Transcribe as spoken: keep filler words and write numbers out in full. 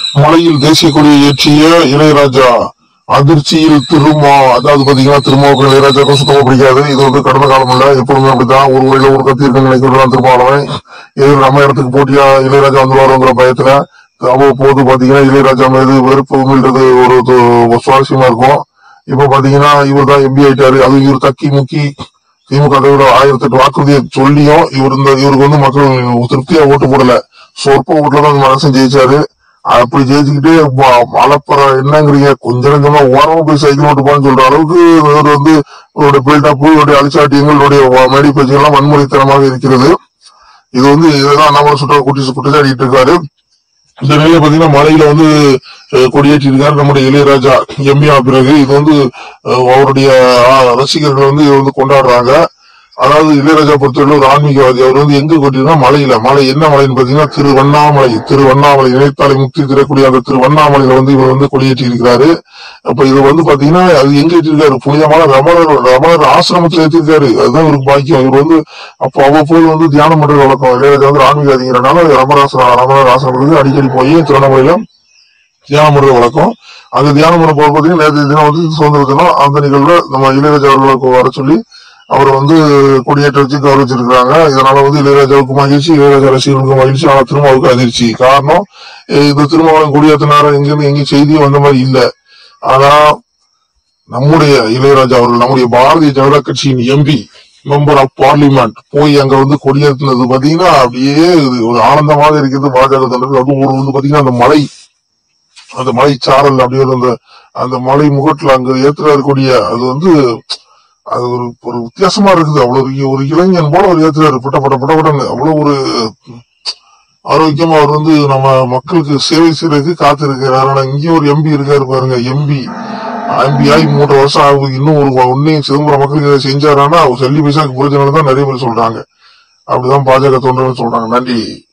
மலையில் தேசிய கொடியை ஏற்றிய இளையராஜா அதிர்ச்சியில் திருமா. அதாவது பாத்தீங்கன்னா திருமாவுக்கு இளையராஜாக்கும் சுத்தமா பிடிக்காது. இது வந்து கடந்த காலம் இல்ல, எப்பவுமே அப்படித்தான். ஒரு வழியில ஒரு கத்தி இருக்குன்னு நினைக்கிறதான் திருமாவளவன். இது நம்ம இடத்துக்கு போட்டியா இளையராஜா வந்து வருங்கிற பயத்துல அவ்வப்போது பாத்தீங்கன்னா இளையராஜா மீது வெறுப்பு மீள்றது ஒரு சுவாரஸ்யமா இருக்கும். இப்ப பாத்தீங்கன்னா இவர் தான் எம்பி ஆயிட்டாரு. அது இவர் தக்கி முக்கி திமுக ஆயிரத்தி எட்டு வாக்குறுதியை சொல்லியும் இவர் இந்த இவருக்கு வந்து மக்கள் திருப்தியா ஓட்டு போடல, சொற்ப ஓட்டுலதான் மனசு ஜெயிச்சாரு. அப்படி ஜெயிச்சுக்கிட்டே மலப்புற என்னங்கிறீங்க, கொஞ்ச கொஞ்சமா ஓரமா போய் சைக்கிள் ஓட்டுப்பான்னு சொல்ற அளவுக்கு இவர் வந்து இவருடைய பில்டப், இவருடைய அலிச்சாட்டியங்கள், இவருடைய மேடி பேச்சுகள்லாம் வன்முறைத்தனமாக இருக்கிறது. இது வந்து இதெல்லாம் அண்ணாமலை சுற்ற குட்டி குற்றச்சாட்டிட்டு இருக்காரு. இந்த நிலையில பாத்தீங்கன்னா மலையில வந்து கொடியேற்றி இருக்காரு நம்முடைய இளையராஜா எம்பி ஆன பிறகு. இது வந்து அவருடைய ரசிகர்கள் வந்து இதை வந்து கொண்டாடுறாங்க. அதாவது இளையராஜா பொறுத்தவரை ஒரு ஆன்மீகவாதி. அவர் வந்து எங்க கொட்டிருந்தா மலையில, மலை என்ன மலைன்னு பாத்தீங்கன்னா திருவண்ணாமலை. திருவண்ணாமலை நினைத்தாலை முக்தி தரக்கூடிய அந்த திருவண்ணாமலையில வந்து இவர் வந்து கொடியேற்றி இருக்கிறாரு. அப்ப இது வந்து பாத்தீங்கன்னா அது எங்க ஏற்றிருக்காரு, புனிதமான ரமணர் ரமணர் ஆசிரமத்தில் ஏற்றிருக்காரு. அதுதான் இவருக்கு பாக்கியம். இவர் வந்து அப்போ அவ்வப்போது வந்து தியானம் பண்றது வழக்கம். இளையராஜா வந்து ஆன்மீகவாதிங்கிறனால ரமணாசிர ரமணர் ஆசிரமத்துக்கு அடிக்கடி போய் திருவண்ணாமலையில தியானம் பண்றது வழக்கம். அந்த தியானம் பண்ண போது பாத்தீங்கன்னா நேற்று தினம் வந்து சுதந்திர தினம். அந்த நிகழ்வுல நம்ம இளையராஜா அவர்களுக்கு வர சொல்லி அவரை வந்து கொடியேற்ற வச்சு கௌரவிச்சிருக்காங்க. இதனால வந்து இளையராஜாவுக்கு மகிழ்ச்சி, இளையராஜா ரசிகர்களுக்கு மகிழ்ச்சி. ஆனா திருமாவுக்கு அதிர்ச்சி. காரணம், இந்த திருமாவளவன் கொடியேற்றினார எங்கிருந்து எங்கேயும் செய்தியும் வந்த மாதிரி இல்ல. ஆனா நம்முடைய இளையராஜா அவர்கள் நம்முடைய பாரதிய ஜனதா கட்சியின் எம்பி மெம்பர் ஆஃப் பார்லிமெண்ட் போய் அங்க வந்து கொடியேற்றினது பாத்தீங்கன்னா அப்படியே ஒரு ஆனந்தமாக இருக்கிறது பாஜக தலைவர். அதுவும் ஒரு வந்து பாத்தீங்கன்னா அந்த மலை, அந்த மலை சாரல் அப்படியே அந்த அந்த மலை முகட்டுல அங்க ஏற்றுறாரு கொடிய. அது வந்து அது ஒரு ஒரு வித்தியாசமா இருக்குது. அவ்வளவு ஒரு இளைஞன் போல ஒரு ஏற்றுறாரு, பட்ட பட்ட பட்டப்பட்டன்னு. அவ்வளவு ஒரு ஆரோக்கியமா அவர் வந்து நம்ம மக்களுக்கு சேவை செய்யறதுக்கு காத்து இருக்கிறாரு. ஆனா இங்கேயும் ஒரு எம்பி இருக்காரு பாருங்க, எம்பி எம்பி ஆகி மூன்று வருஷம் ஆகுது. இன்னும் ஒரு ஒன்னையும் சிதம்பரம் மக்களுக்கு இதை செஞ்சாரானா அவர் செல்லி பைசாக்கு புரிஞ்சனால தான் நிறைய பேர் சொல்றாங்க. அப்படிதான் பாஜக தொண்டர்கள் சொல்றாங்க. நன்றி.